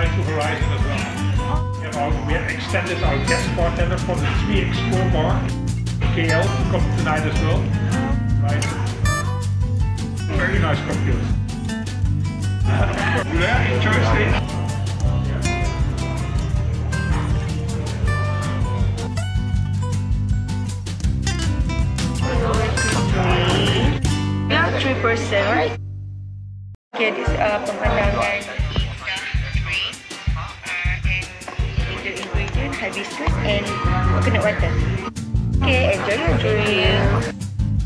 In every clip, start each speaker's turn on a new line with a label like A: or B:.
A: side to horizon as well. We have extended our guest bartender for the 3x4 bar. KL to come tonight as well. Right. Very nice cocktails. Yeah, enjoy staying.
B: Yeah, 3%, right? Okay, this pemandangan the ingredient hibiscus and coconut water. Okay, enjoy your drink.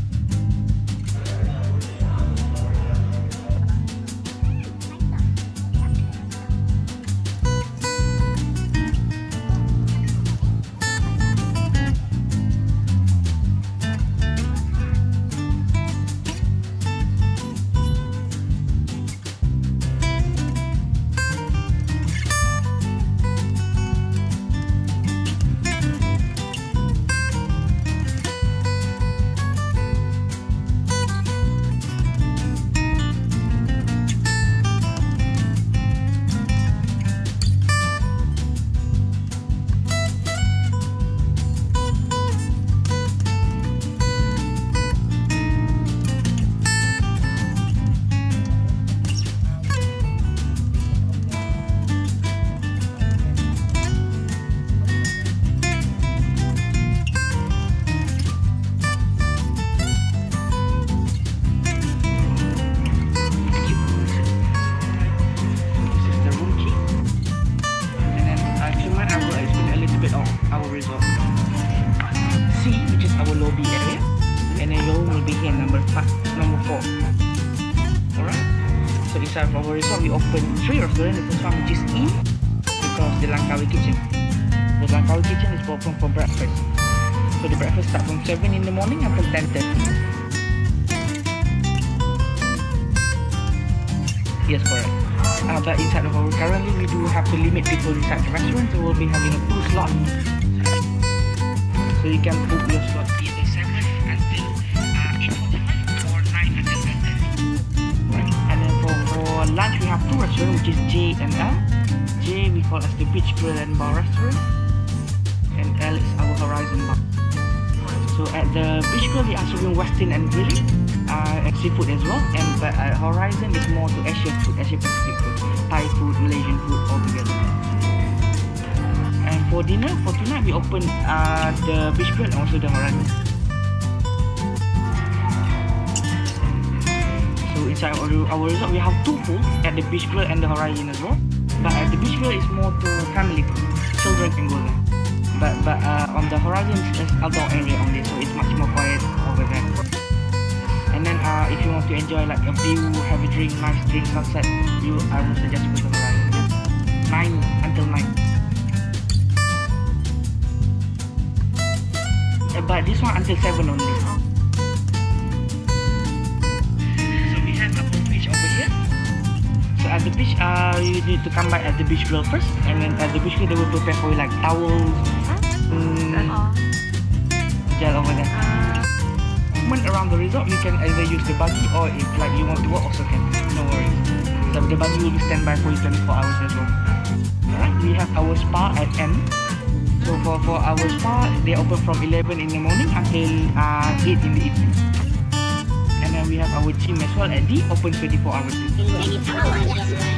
C: For our resort, we opened 3 restaurants. The first one which is because the Lnagkawi kitchen. The Lnagkawi kitchen is open for breakfast. So the breakfast starts from 7 in the morning until 10:30. Yes, correct. But inside of our currently we do have to limit people inside the restaurant, so we'll be having a 2 slot. So you can book your slot either 7 until 8:45 or 9 until 10:30. Right. And then for lunch we have 2 restaurants, which is J and L. J we call as the Beach Grill and Bar Restaurant, and L is our Horizon Bar. So at the Beach Grill we are serving Western and grilling, and seafood as well. And but at Horizon is more to Asian food, Asian Pacific food, Thai food, Malaysian food all together. And for dinner, for tonight we open the Beach Grill and also the Horizon. So inside our resort we have 2 pools at the Beach Grill and the Horizon as well. But at the Beach Grill is more to family, children can go there. But on the Horizon it's outdoor area only, so it's much more quiet over there. And then if you want to enjoy like a view, have a drink, nice drink, sunset, I would suggest go to the Horizon. 9 until 9. But this one until 7 only. So we have a beach over here. So at the beach, you need to come by at the Beach Grill first, and then at the Beach Grill they will prepare for you like towels, gel over there. When around the resort, you can either use the buggy, or if like you want to walk also can. No worries. So the buggy will be standby for you 24 hours as well. Alright, we have our spa at N. So for our spa, they open from 11 in the morning until 8 in the evening. And then we have our gym as well at D, open 24 hours.